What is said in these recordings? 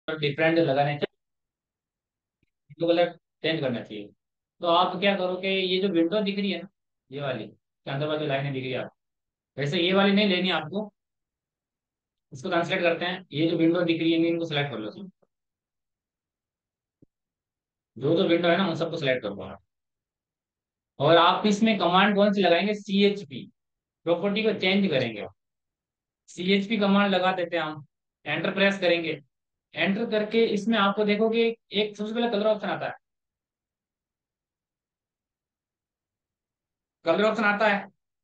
Different लगाने चाहिए, window colour change करना चाहिए। तो आप क्या करो कि ये जो विंडो दिख रही है ना, ये वाली के अंदर वाली लाइनें दिख रही है आपको, वैसे ये वाली नहीं लेनी आपको। इसको ट्रांसलेट करते हैं, ये जो विंडो दिख रही है इनको सेलेक्ट कर लो सब। जो जो विंडो है ना उन सबको सेलेक्ट कर लो आप। और आप इसमें कमांड कौन सी लगाएंगे, सी एच पी, प्रॉपर्टी को चेंज करेंगे। सी एच पी कमांड लगा देते हैं हम, एंटर प्रेस करेंगे। एंटर करके इसमें आपको देखोगे एक सबसे पहले कलर ऑप्शन आता है। कलर ऑप्शन आता है।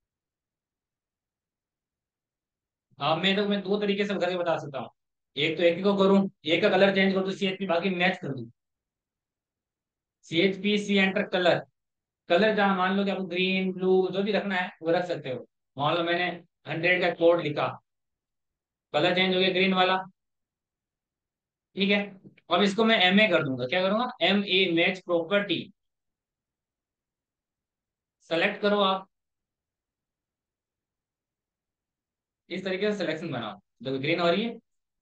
अब मैं दो तरीके से करके बता सकता हूँ। एक तो एक ही को करूँ, एक का कलर चेंज कर दूं सी एच पी, बाकी मैच कर दूं। C H P C enter colour. Colour जहाँ मान लो कि आपको ग्रीन ब्लू जो भी रखना है वो रख सकते हो। मान लो मैंने 100 का कोड लिखा, कलर चेंज हो गया ग्रीन वाला। ठीक है। अब इसको मैं एम ए कर दूंगा, क्या करूंगा, M A match property. Select करो आप, इस तरीके से सिलेक्शन बनाओ। जो ग्रीन हो रही है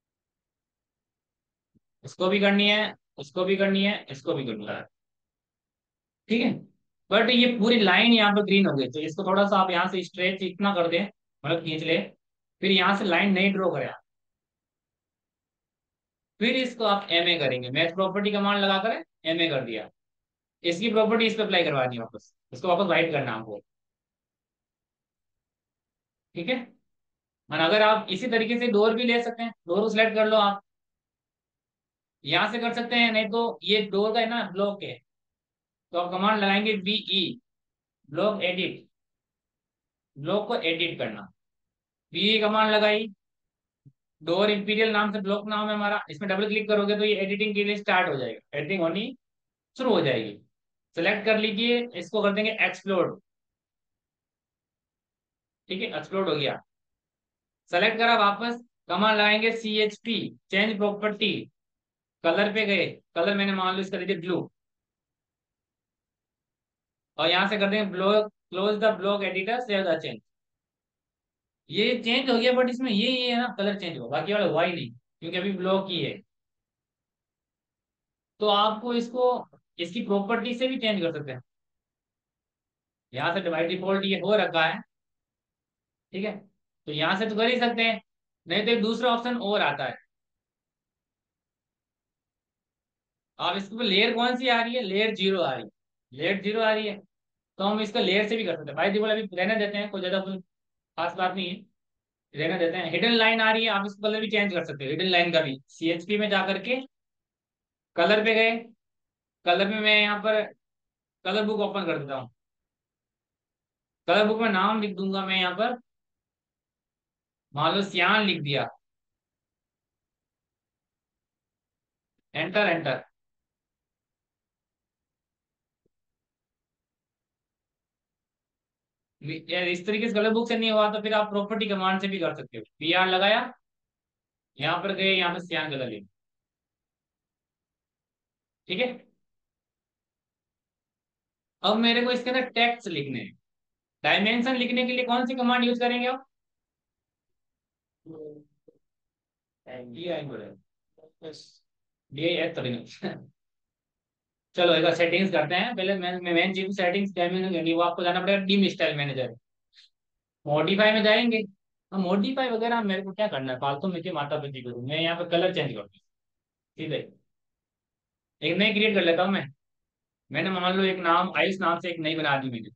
उसको भी करनी है, उसको भी करनी है, इसको भी करनी है। ठीक है। बट ये पूरी लाइन यहाँ पे ग्रीन हो गई, तो इसको थोड़ा सा आप यहाँ से स्ट्रेच इतना कर दें, मतलब खींच ले। फिर यहाँ से लाइन नहीं ड्रॉ करें आप। फिर इसको आप एम ए करेंगे, मैच प्रॉपर्टी कमांड लगा कर एम ए कर दिया। इसकी प्रॉपर्टी इस पे अप्लाई करवानी है वापस, इसको वापस वाइट करना है हमको। ठीक है। और अगर आप इसी तरीके से डोर भी ले सकते हैं, डोर को सिलेक्ट कर लो आप, यहाँ से कर सकते हैं, नहीं तो ये डोर का है ना ब्लॉक है, तो आप कमांड लगाएंगे बीई, ब्लॉक एडिट, ब्लॉक को एडिट करना। बीई कमांड लगाई, डोर इंपीरियल नाम से ब्लॉक नाम है हमारा, इसमें डबल क्लिक करोगे तो ये एडिटिंग के लिए स्टार्ट हो जाएगा, एडिटिंग होनी शुरू हो जाएगी। सेलेक्ट कर लीजिए, इसको कर देंगे एक्सप्लोड। ठीक है, एक्सप्लोड हो गया। सेलेक्ट करा वापस, कमांड लगाएंगे C H P, change property. Colour पे गए, कलर मैंने मान लो इसका दे दिया ब्लू, और यहाँ से कर देंगे block, close the block editor, save the change. ये चेंज हो गया, बट इसमें ये है ना कलर चेंज हुआ, बाकी वाला हुआ ही नहीं क्योंकि अभी ब्लॉक ही है। तो आपको इसको इसकी प्रॉपर्टी से भी चेंज कर सकते हैं। यहाँ से बाई डिफॉल्ट ये हो रखा है। ठीक है, तो यहाँ से तो कर ही सकते हैं, नहीं तो एक दूसरा ऑप्शन और आता है। अब इसके ऊपर लेयर कौन सी आ रही है, लेयर जीरो आ रही है। लेयर जीरो आ रही है, तो हम इसका लेयर से भी कर सकते हैं। बाई डिफॉल्ट अभी रहने देते हैं, कोई ज्यादा कोई खास बात नहीं है, रहने देते हैं। हिडन लाइन आ रही है, आप इसका कलर भी चेंज कर सकते हो, हिडन लाइन का भी सीएचपी में जा करके कलर पे गए। कलर में मैं यहाँ पर कलर बुक ओपन कर देता हूँ। कलर बुक में नाम लिख दूंगा मैं यहाँ पर, मान लो सियान लिख दिया। Enter enter. यार इस तरीके से कलर बुक से नहीं हुआ तो फिर आप प्रॉपर्टी कमांड से भी कर सकते हो, पी आर लगाया, यहाँ पर गए, यहाँ पर सियान कलर लिख। ठीक है। अब मेरे को इसके अंदर टेक्स्ट लिखने हैं। डायमेंशन लिखने के लिए कौन सी कमांड यूज करेंगे आप, D I D I H थोड़ी ना। चलो एक सेटिंग्स करते हैं पहले। मेन चीज सेटिंग्स वो आपको जाना पड़ेगा डीम स्टाइल मैनेजर, मॉडिफाई में जाएंगे। अब मॉडिफाई वगैरह मेरे को क्या करना है, फालतू में क्यों माथा पच्ची करूँ, मैं यहाँ पे कलर चेंज कर दूँ। ठीक है, एक नई क्रिएट कर लेता हूँ मैं। मैंने मान लो एक नाम आयुष नाम से एक नई बना दी मैंने।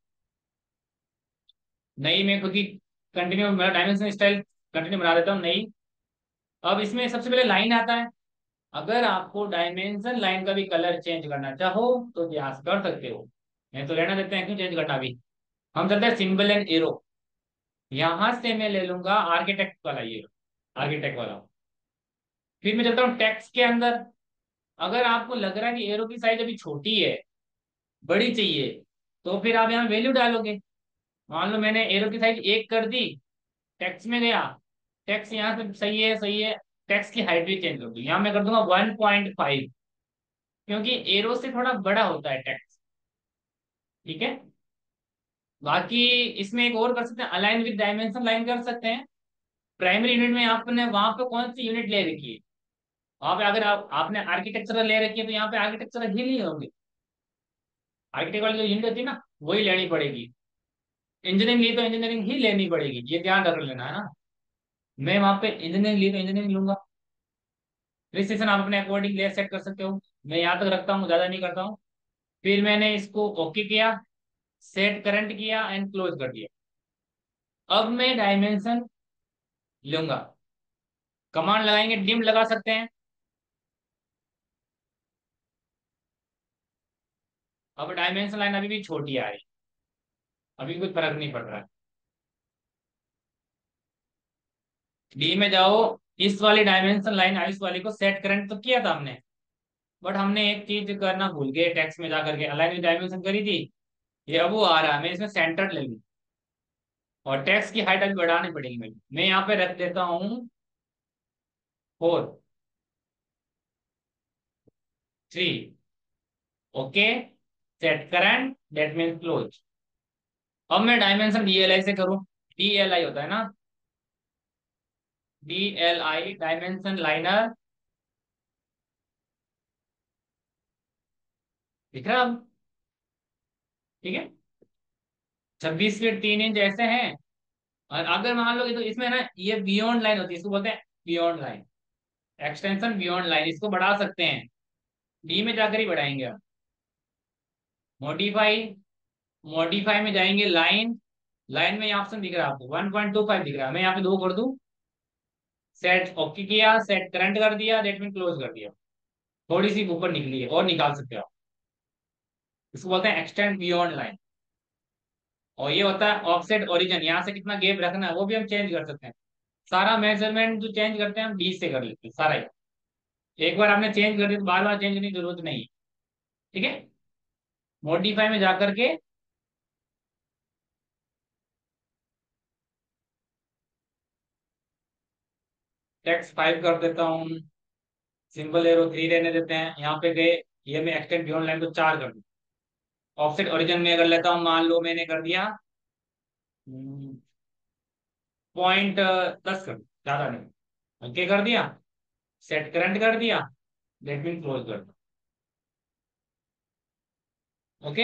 नई में खुद की कंटिन्यू, मेरा डायमेंशन स्टाइल कंटिन्यू बना देता हूँ नई। अब इसमें सबसे पहले लाइन आता है। अगर आपको डायमेंशन लाइन का भी कलर चेंज करना चाहो तो प्रयास कर सकते हो, नहीं तो रहना देते हैं, क्यों चेंज करना अभी। हम चलते हैं सिंबल एंड एरो। यहां से मैं ले लूंगा आर्किटेक्ट वाला, ये आर्किटेक्ट वाला। फिर मैं चलता हूँ टेक्स्ट के अंदर। अगर आपको लग रहा है कि एरो की साइज अभी छोटी है, बड़ी चाहिए, तो फिर आप यहाँ वैल्यू डालोगे। मान लो मैंने एरो की साइज 1 कर दी, टेक्स्ट में गया, टेक्स्ट यहाँ से सही है, सही है। टेक्स्ट की हाइट भी चेंज कर दूँ, यहाँ मैं कर दूंगा 1.5, क्योंकि एरो से थोड़ा बड़ा होता है टेक्स्ट। ठीक है। बाकी इसमें एक और कर सकते हैं, अलाइन विद डायमेंशन लाइन कर सकते हैं। प्राइमरी यूनिट में आपने वहां पे कौन सी यूनिट ले रखी है, वहां पे अगर आपने आर्किटेक्चर ले रखी है तो यहाँ पे आर्किटेक्चर ही नहीं होंगे। आर्किटेक्ट वाली जो यूनिट होती है ना, वही लेनी पड़ेगी। इंजीनियरिंग ली तो इंजीनियरिंग ही लेनी पड़ेगी, ये ध्यान रख लेना है ना। मैं वहां पे इंजीनियरिंग ली तो इंजीनियरिंग लूंगा। रजिस्ट्रेशन आप अपने अकॉर्डिंग ले सेट कर सकते हो। मैं यहाँ तक रखता हूँ, ज्यादा नहीं करता हूँ। फिर मैंने इसको ओके किया, सेट करंट किया एंड क्लोज कर दिया। अब मैं डायमेंशन लूंगा। कमांड लगाएंगे, डिम लगा सकते हैं। अब डायमेंशन लाइन अभी भी छोटी आ रही, अभी कुछ फर्क नहीं पड़ रहा है। डी में जाओ, इस वाली डायमेंशन लाइन आई, इस वाली को सेट करंट तो किया था हमने, बट हमने एक चीज करना भूल गए, टेक्स्ट में जाकर के अलाइन डायमेंशन करी थी। ये अब वो आ रहा है, मैं इसमें सेंटर ले लूँ और टेक्स्ट की हाइट अभी बढ़ानी पड़ेगी। मैं यहाँ पे रख देता हूँ 4, 3। Okay, set current, that means close. अब मैं डायमेंशन डीएलआई से करूँ। डीएलआई होता है ना, डीएलआई डायमेंशन लाइनर। दिख रहा है अब? ठीक है। 26 फीट 3 इंच ऐसे हैं। और अगर मान लो तो इसमें ना ये बियॉन्ड लाइन होती है, इसको बोलते हैं beyond line, extension beyond line, इसको बढ़ा सकते हैं। डी में जाकर ही बढ़ाएंगे हम। मॉडिफाई, मॉडिफाई में जाएंगे लाइन। लाइन में ये ऑप्शन दिख रहा है आपको, 1.25 दिख रहा है, मैं यहाँ पे 2 कर दूं। सेट ओके किया, सेट करंट कर दिया, दैट मीन क्लोज कर दिया। थोड़ी सी ऊपर निकली है और निकाल सकते हो आप। इसको बोलते हैं एक्सटेंड बियॉन्ड लाइन। और ये होता है ऑफसेट ओरिजिन, यहाँ से कितना गैप रखना है वो भी हम चेंज कर सकते हैं। सारा मेजरमेंट जो चेंज करते हैं हम 20 से कर लेते हैं सारा ही। एक बार आपने चेंज कर दिया तो बार बार चेंज करने की जरूरत नहीं है। ठीक है। मॉडिफाई में जाकर के टेक्स्ट 5 कर देता हूँ, सिंपल एरो 3 रहने देते हैं। यहाँ पे गए, ये मैं एक्सटेंड बियॉन्ड लाइन को 4 कर दूँ। ऑफसेट ओरिजिन में अगर लेता हूँ, मान लो मैंने कर दिया 0.10 कर दूं, ज्यादा नहीं। ओके कर दिया, सेट करंट कर दिया, लेट मी क्लोज कर दो। ओके।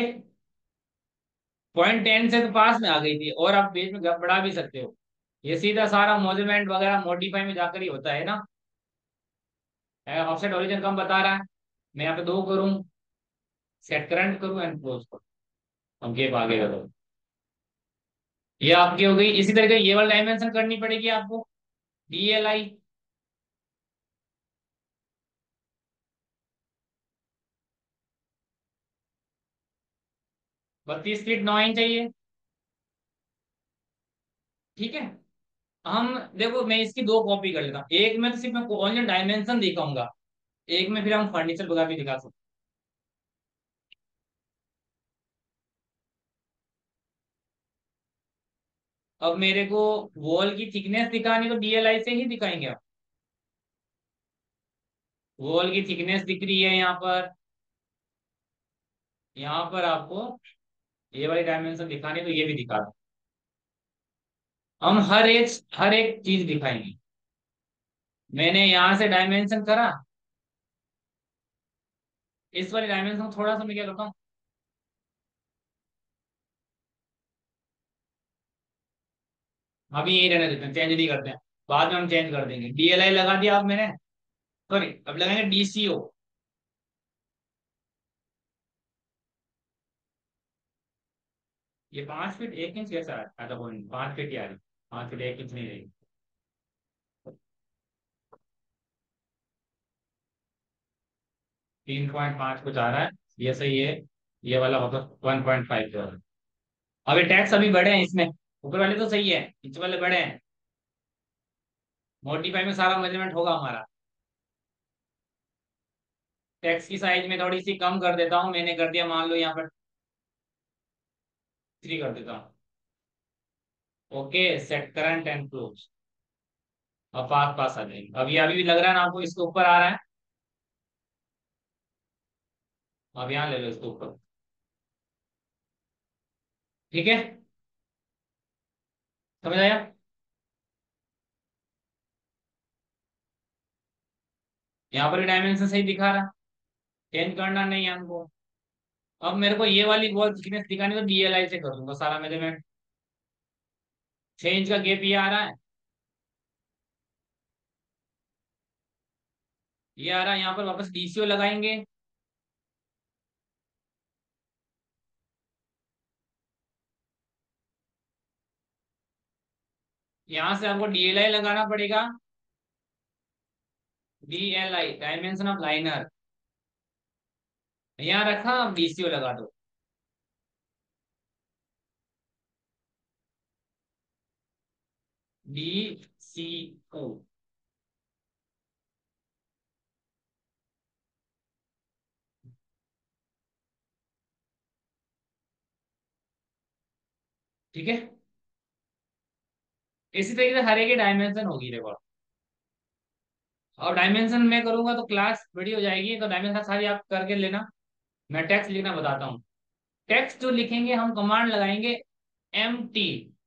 0.10 से तो पास में आ गई थी, और आप बीच में बढ़ा भी सकते हो। ये सीधा सारा मेजरमेंट वगैरह मॉडिफाई में जाकर ही होता है ना। ऑफसेट ओरिजिन कम बता रहा है, मैं यहाँ पे 2 करूँ, सेट करंट करूँ एंड क्लोज करूँ। हम गेप आगे करो, ये आपकी हो गई। इसी तरीके ये वाला डायमेंशन करनी पड़ेगी आपको, डीएलआई। 32 फीट 9 इंच चाहिए। ठीक है। हम देखो, मैं इसकी 2 कॉपी कर लेता हूँ, एक में तो सिर्फ मैं ओनली डायमेंशन दिखाऊंगा, एक में फिर हम फर्नीचर वगैरह भी दिखा सकते हैं। अब मेरे को वॉल की थिकनेस दिखानी तो डीएलआई से ही दिखाएंगे आप। वॉल की थिकनेस दिख रही है यहाँ पर, यहाँ पर आपको ये वाली डायमेंशन दिखानी है तो ये भी दिखा दो। हम हर एक चीज दिखाएंगे। मैंने यहाँ से डायमेंशन करा, इस वाली डायमेंशन थोड़ा सा मैं क्या करता हूँ, अभी यही रहने देते हैं, चेंज नहीं करते हैं। बाद में हम चेंज कर देंगे। डीएलआई लगा दिया अब मैंने, सॉरी अब लगाएंगे डीसीओ। ये 5 फीट 1 इंच कैसा है? अच्छा कोई नहीं, 5 फीट ही आ रही, 5 फीट 1 इंच नहीं रहेगी। 3.5 कुछ आ रहा है, ये सही है। ये वाला होगा 1.5 जो है। अभी टैक्स अभी बढ़े हैं इसमें, ऊपर वाले तो सही है, नीचे वाले बड़े हैं। मॉडिफाई में सारा मेजरमेंट होगा हमारा। टैक्स की साइज में थोड़ी सी कम कर देता हूँ, मैंने कर दिया मान लो यहाँ पर 3 कर देता हूँ। Okay, set current and close. अब पास पास आ जाएगी। अब ये अभी भी लग रहा है ना आपको, इसके ऊपर आ रहा है। अब यहाँ ले लो इसके ऊपर। ठीक है, समझ आया? यहाँ पर डायमेंशन सही दिखा रहा, चेंज करना नहीं है हमको। अब मेरे को ये वाली वॉल थिकनेस दिखानी, तो DLI से कर दूंगा सारा मेजरमेंट। 6 इंच का गैप ये आ रहा है, ये आ रहा है। यहाँ पर वापस DCO लगाएंगे। यहाँ से आपको DLI लगाना पड़ेगा। DLI डायमेंशन ऑफ लाइनर यहाँ रखा, अब DCO लगा दो। DCO। ठीक है, इसी तरीके से हर एक की डायमेंशन होगी देखो। और डायमेंशन मैं करूंगा तो क्लास बड़ी हो जाएगी, तो डायमेंशन सारी आप करके लेना। मैं टेक्स्ट लिखना बताता हूँ। टेक्स्ट जो लिखेंगे हम कमांड लगाएंगे MT।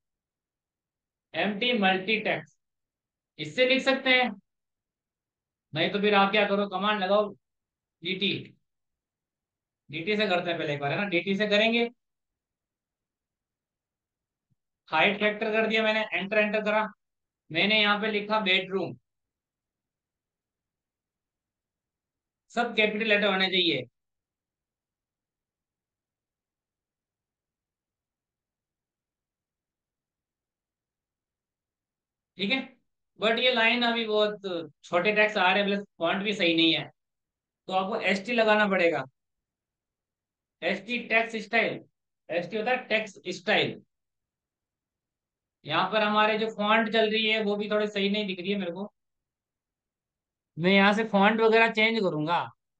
MT मल्टी टेक्स्ट, इससे लिख सकते हैं। नहीं तो फिर आप क्या करो, कमांड लगाओ DT। DT से करते हैं पहले एक बार, है ना, DT से करेंगे। हाइट फैक्टर कर दिया मैंने, एंटर एंटर करा। मैंने यहाँ पे लिखा बेडरूम, सब कैपिटल लेटर होने चाहिए। ठीक है, बट ये लाइन अभी बहुत छोटे टेक्स्ट आ रहे हैं, प्लस फॉन्ट भी सही नहीं है, तो आपको ST लगाना पड़ेगा। ST text style. ST होता है टेक्स्ट स्टाइल। यहाँ पर हमारे जो फॉन्ट चल रही है वो भी थोड़ी सही नहीं दिख रही है मेरे को। मैं यहाँ से फॉन्ट वगैरह चेंज करूंगा।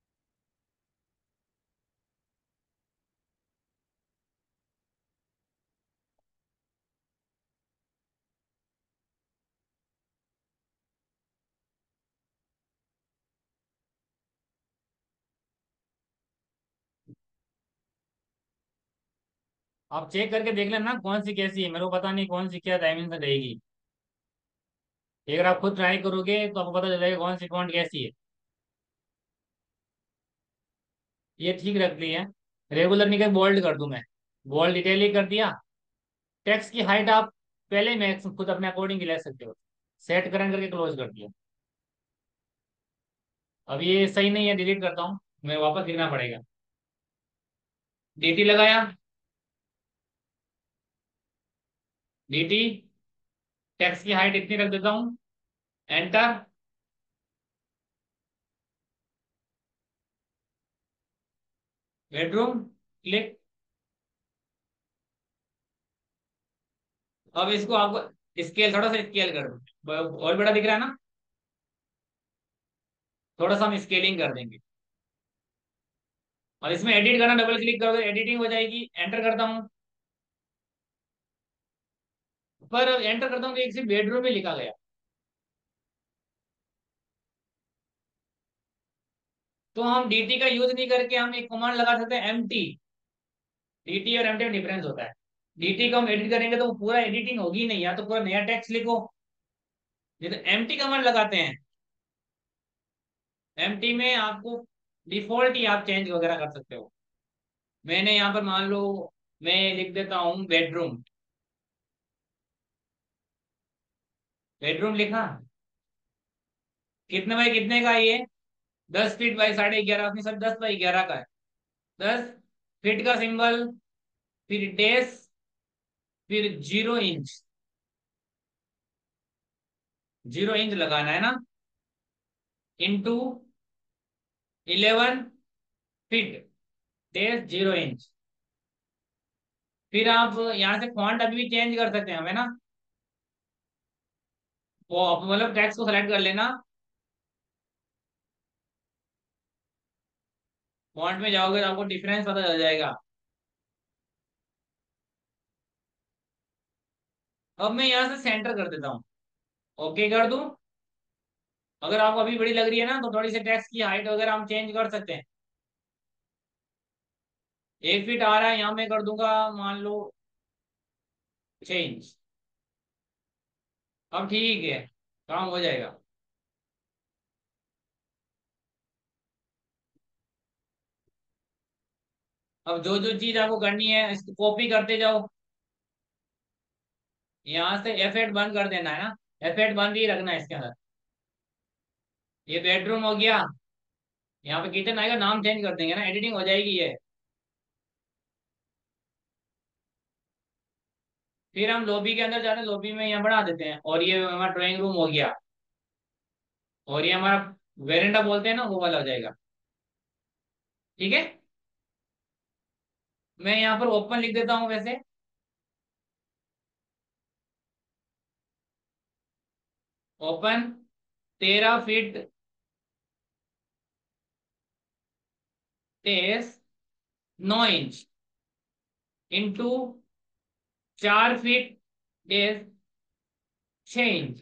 आप चेक करके देख लेना कौन सी कैसी है, मेरे को पता नहीं कौन सी क्या डायमेंशन रहेगी। अगर आप खुद ट्राई करोगे तो आपको पता चलेगा कौन सी फॉन्ट कैसी है। ये ठीक रख ली है। रेगुलर नहीं कर, बोल्ड कर दूं मैं। बोल्ड इटैलिक कर दिया। टेक्स्ट की हाइट आप पहले मैक्स खुद अपने अकॉर्डिंग ले सकते हो। सेट करन करके क्लोज कर दिया। अब ये सही नहीं है, डिलीट करता हूँ, मैं वापस लिखना पड़ेगा। DT लगाया। DT टेक्स्ट की हाइट इतनी रख देता हूँ। एंटर। Bedroom click. अब इसको आपको स्केल, थोड़ा सा स्केल कर दो, और बड़ा दिख रहा है ना। थोड़ा सा हम स्केलिंग कर देंगे। और इसमें एडिट करना, डबल क्लिक करोगे एडिटिंग हो जाएगी। एंटर करता हूँ, पर एंटर करता हूँ तो एक सिर्फ बेडरूम में लिखा गया। तो हम DT का यूज नहीं करके हम एक कमांड लगा सकते हैं MT। DT और MT में डिफरेंस होता है। DT को हम एडिट करेंगे तो वो पूरा एडिटिंग होगी नहीं, या तो पूरा नया टेक्स्ट लिखो। ये तो MT कमांड लगाते हैं। MT में आपको डिफॉल्ट ही आप चेंज वगैरह कर सकते हो। मैंने यहाँ पर मान लो, मैं लिख देता हूँ बेडरूम। बेडरूम लिखा। कितने बाई कितने का है ये? 10 फीट बाई 11.5, अपनी सब 10 बाई 11 का है। 10 फीट का सिंबल, फिर डेस, फिर 0 इंच। 0 इंच लगाना है ना, इंटू 11 फीट, डेस 0 इंच। फिर आप यहाँ से फॉन्ट अभी भी चेंज कर सकते हैं हमें ना। वो आप मतलब टेक्स्ट को सेलेक्ट कर लेना। फॉन्ट में जाओगे तो आपको डिफरेंस पता चल जाएगा। अब मैं यहाँ से सेंटर कर देता हूँ, ओके कर दूं। अगर आपको अभी बड़ी लग रही है ना, तो थोड़ी सी टेक्स्ट की हाइट वगैरह हम चेंज कर सकते हैं। 1 फीट आ रहा है, यहाँ मैं कर दूंगा मान लो 6 इंच। अब ठीक है, काम हो जाएगा। अब जो जो चीज आपको करनी है इसको कॉपी करते जाओ। यहाँ से F8 बंद कर देना है ना, F8 बंद ही रखना है इसके अंदर। ये बेडरूम हो गया। यहाँ पे किचन आएगा, नाम चेंज कर देंगे ना, एडिटिंग हो जाएगी ये। फिर हम लॉबी के अंदर जाते हैं, लॉबी में यहाँ बढ़ा देते हैं, और ये हमारा ड्राइंग रूम हो गया। और ये हमारा वेरेंडा बोलते हैं ना, वो वाला हो जाएगा। ठीक है। मैं यहाँ पर ओपन लिख देता हूँ वैसे। Open 13 feet 23 9 inch into 4 feet 6 inch.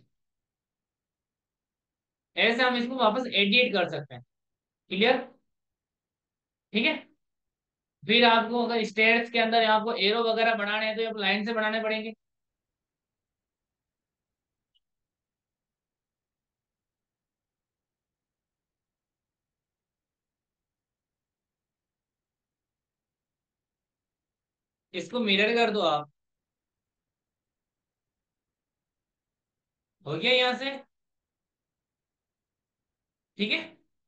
ऐसे हम इसको वापस एडिट कर सकते हैं। क्लियर। ठीक है। फिर आपको अगर स्टेयर्स के अंदर आपको एरो वगैरह बनाने हैं तो ये लाइन से बनाने पड़ेंगे। इसको मिरर कर दो आप। हो गया यहाँ से। ठीक है।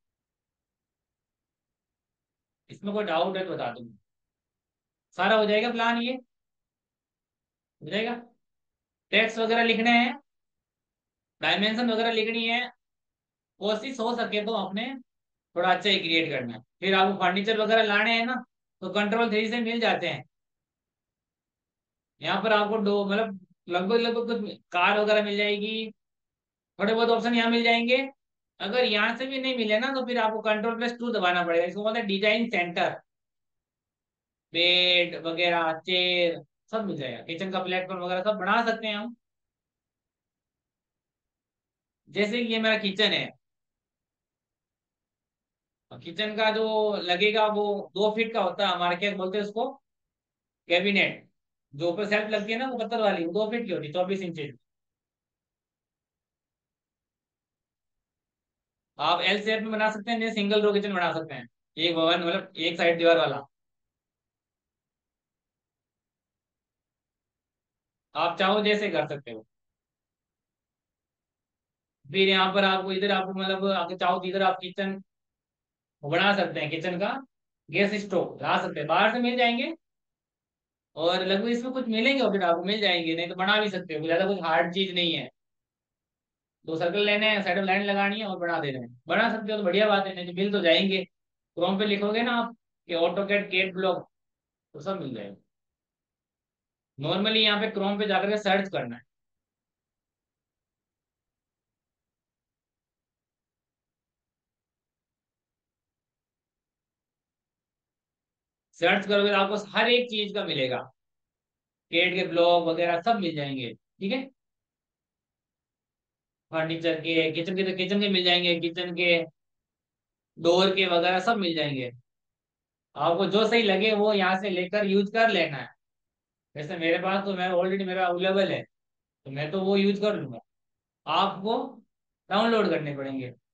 इसमें कोई डाउट है तो बता दूंगा। सारा हो जाएगा प्लान ये। हो जाएगा। टेक्स्ट वगैरह लिखने हैं, डायमेंशन वगैरह लिखनी है। कोशिश हो सके तो आपने थोड़ा अच्छा ही क्रिएट करना है। फिर आपको फर्नीचर वगैरह लाने हैं ना, तो कंट्रोल 3 से मिल जाते हैं। यहाँ पर आपको दो मतलब लगभग लगभग कुछ कार वगैरह मिल जाएगी। थोड़े बहुत ऑप्शन यहाँ मिल जाएंगे। अगर यहाँ से भी नहीं मिले ना, तो फिर आपको कंट्रोल+2 दबाना पड़ेगा। इसको बोलते हैं डिजाइन सेंटर। बेड वगैरह, चेयर, सब मिल जाएगा। किचन का प्लेटफॉर्म वगैरह सब बना सकते हैं हम। जैसे कि ये मेरा किचन है। किचन का जो लगेगा वो 2 फीट का होता है हमारे, क्या बोलते हैं उसको, कैबिनेट। जो ऊपर सेल्फ लगती है ना, वो पत्थर वाली, वो 2 फीट की होती है, 24 इंच। आप एल शेप में बना सकते हैं, नहीं सिंगल रो किचन बना सकते हैं। एक भवन मतलब एक साइड दीवार वाला। आप चाहो जैसे कर सकते हो। फिर यहाँ पर आपको इधर आपको मतलब अगर चाहो तो इधर आप किचन बना सकते हैं। किचन का गैस स्टोव ला सकते हैं, बाहर से मिल जाएंगे। और लगभग इसमें कुछ मिलेंगे ऑप्शन आपको, मिल जाएंगे, नहीं तो बना भी सकते हो, ज्यादा कुछ हार्ड चीज नहीं है। 2 सर्कल लेने हैं, साइड में लाइन लगानी है और बना देना है। बना सकते हो तो बढ़िया बात है, नहीं तो मिल तो जाएंगे। क्रोम पे लिखोगे ना आप कि ऑटो कैड केट ब्लॉक, तो सब मिल जाएगा। नॉर्मली यहाँ पे क्रोम पे जाकर के सर्च करना है। सर्च करोगे तो आपको हर एक चीज का मिलेगा। केट के ब्लॉक वगैरह सब मिल जाएंगे। ठीक है। फर्नीचर के, किचन के तो किचन के मिल जाएंगे, किचन के डोर के वगैरह सब मिल जाएंगे। आपको जो सही लगे वो यहाँ से लेकर यूज कर लेना है। वैसे मेरे पास तो मेरा ऑलरेडी मेरा अवेलेबल है, तो मैं तो वो यूज कर लूंगा। आपको डाउनलोड करने पड़ेंगे।